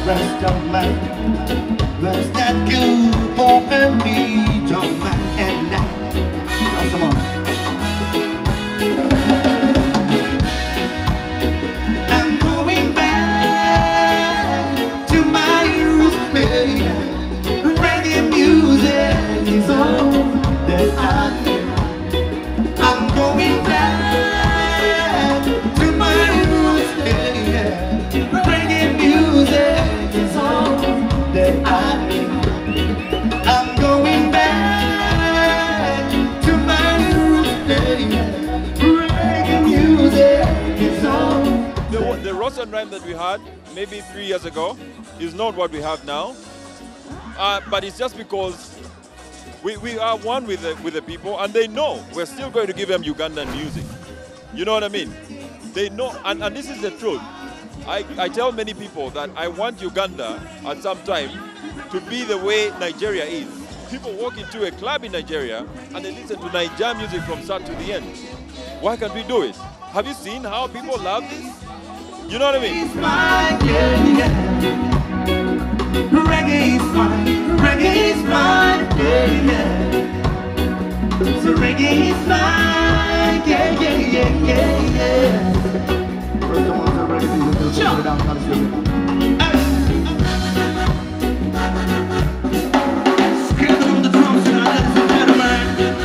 rest of mine. Was that good for me? Don't mind at night. Oh, come on. I'm going back to my roots, baby. Reggae music is all that I need. I'm going back to my roots, baby. Reggae music is all that I need. I'm going back to my roots, baby. Reggae music is all. The Ross and Rhyme that we had maybe 3 years ago is not what we have now. But it's just because we are one with the people, and they know we're still going to give them Ugandan music. You know what I mean? They know, and this is the truth. I tell many people that I want Uganda at some time to be the way Nigeria is. People walk into a club in Nigeria and they listen to Niger music from start to the end. Why can't we do it? Have you seen how people love this? You know what I mean? It's fine, yeah, yeah. Reggae is fine, reggae is fine, yeah, yeah. So reggae is fine, yeah, yeah, yeah, yeah, yeah. First, the ones that are ready to do it, down, kind of Skip on the drums tonight, ladies and gentlemen.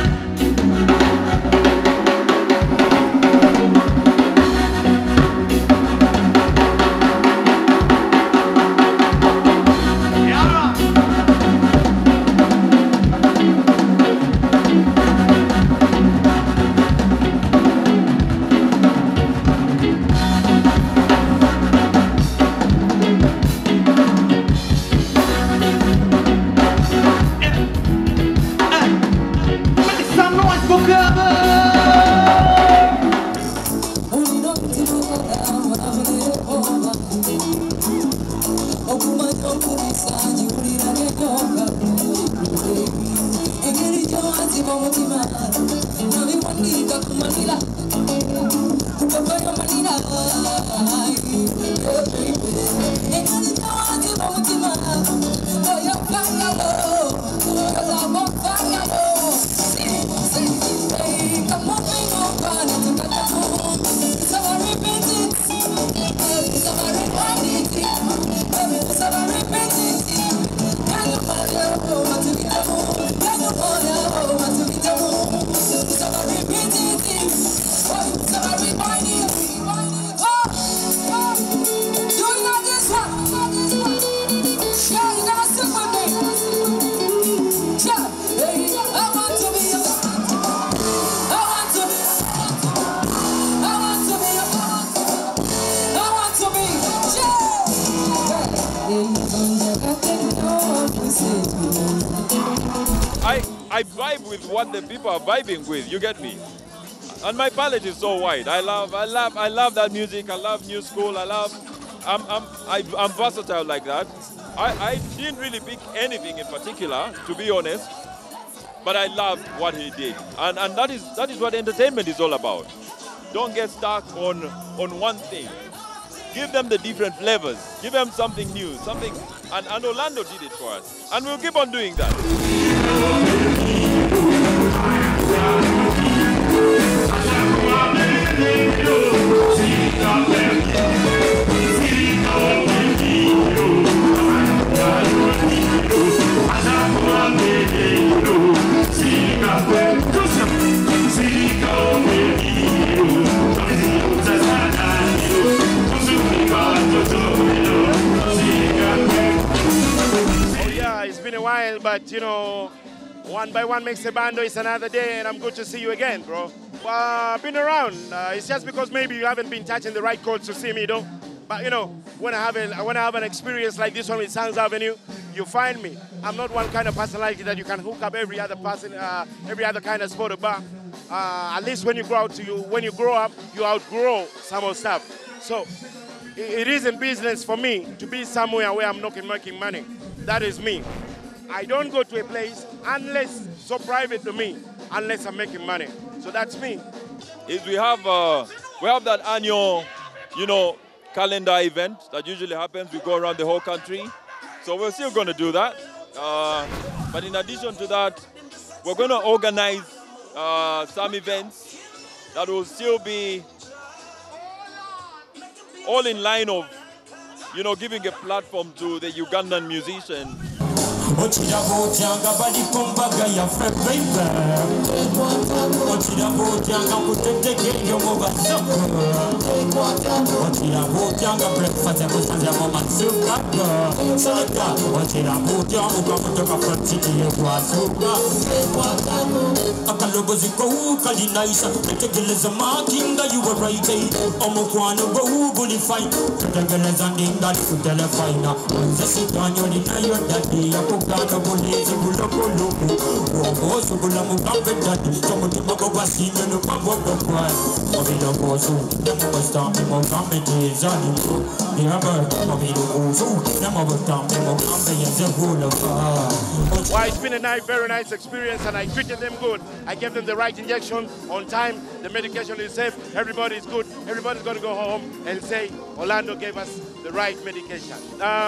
I vibe with what the people are vibing with, you get me? And my palette is so wide. I love that music. I love new school. I'm versatile like that. I didn't really pick anything in particular, to be honest, but I loved what he did. And that is what entertainment is all about. Don't get stuck on one thing. Give them the different flavors. Give them something new, something, and Orlando did it for us. And we'll keep on doing that. Oh yeah, it's been a while, but you know, one by one makes a bando. It's another day, and I'm good to see you again, bro. Been around. It's just because maybe you haven't been touching the right chords to see me, though. But you know, when I have an experience like this one with Sounds Avenue, you find me. I'm not one kind of personality that you can hook up every other person, every other kind of sport or bar. At least when you grow up, you outgrow some of stuff. So it isn't business for me to be somewhere where I'm not making money. That is me. I don't go to a place unless so private to me, unless I'm making money. So that's me. Is we have that annual, you know, calendar event that usually happens. We go around the whole country. So we're still going to do that. But in addition to that, we're going to organize some events that will still be all in line of, you know, giving a platform to the Ugandan musicians. Well, it's been a nice, very nice experience, and I treated them good. I gave them the right injection on time. The medication is safe. Everybody is good. Everybody's going to go home and say Orlando gave us the right medication.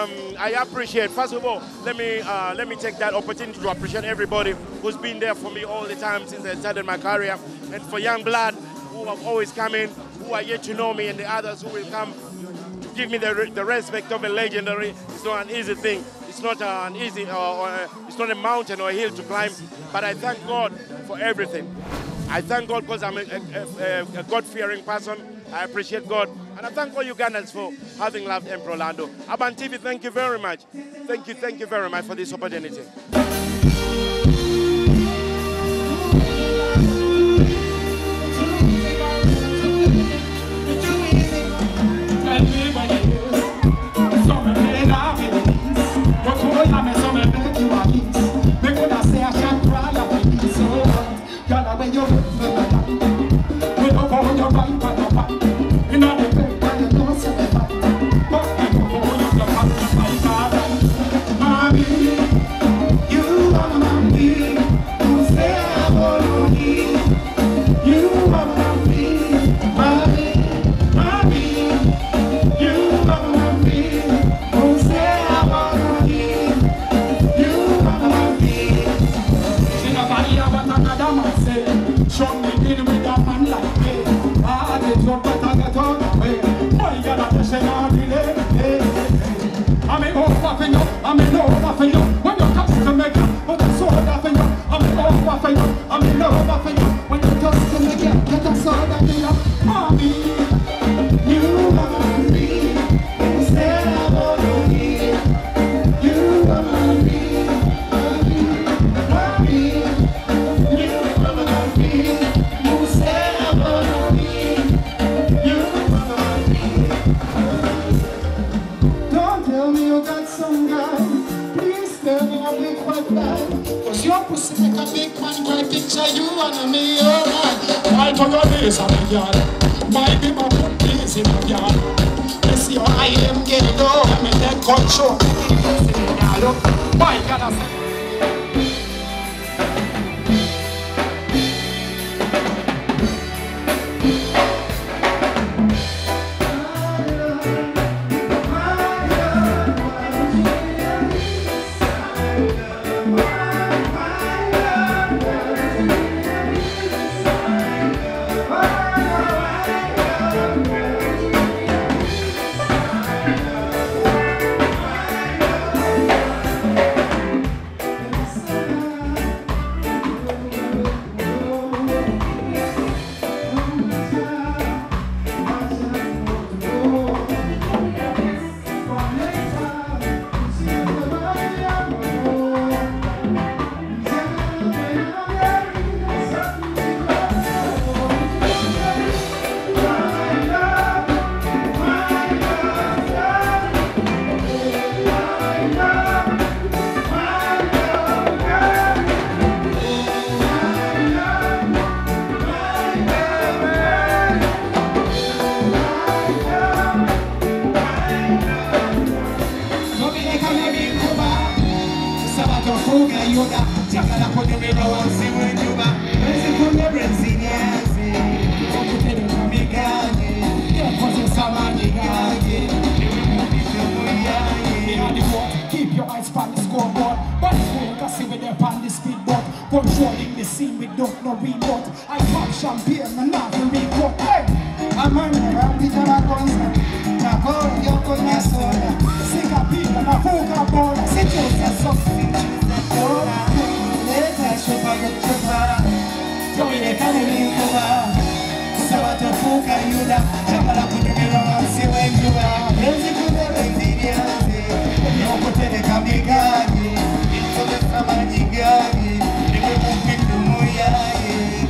I appreciate. First of all, let me take that opportunity to appreciate everybody who's been there for me all the time since I started my career, and for young blood who have always come in, who are yet to know me, and the others who will come to give me the respect of a legendary. It's not an easy thing. It's not an easy, it's not a mountain or a hill to climb, but I thank God for everything. I thank God because I'm a God-fearing person. I appreciate God, and I thank all Ugandans for having loved Emperor Orlando. Aban TV, thank you very much. Thank you very much for this opportunity. Samani controlling the scene without no remote. I pop champagne and not the remote. Hey, I'm on the round with my concert. Now you're going to soda. Sing a beat and a folk board. Sit you a something. Let us show up the tripper. Don't be the kind of link over. Sawa to fuka yuda. Jamala kutu miro si wenjua. Enzi kudele zidiazi. Nyokotele kamigani. Ikole sama jigani. Niwe mukitu muyayi.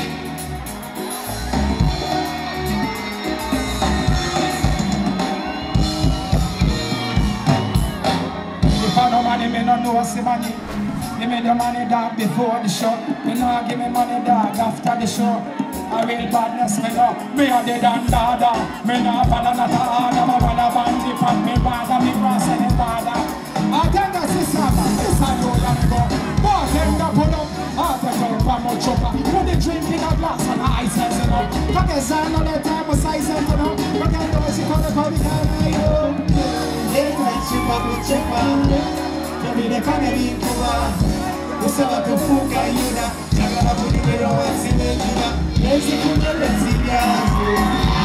If I no money, me no know what's the money. They made the money dog before the show. They now give me money dog after the show. I real badness me know. Me a dead and dada. Me no follow not a order. Me wanna bandy from me bother. Me cross any border. I think that's the summer. This a road and go. Bartender put up. I take out one more chopper. Put the drink in a glass and ice and you know. Forget sign on the time was ice and you know. Forget those who call the public and I know. They can't chip up with chipper. Don't be the kind of people. Usawa kufuka yuda. Jagala kuni mero wa simenjua. Enzi kudele zidiazi.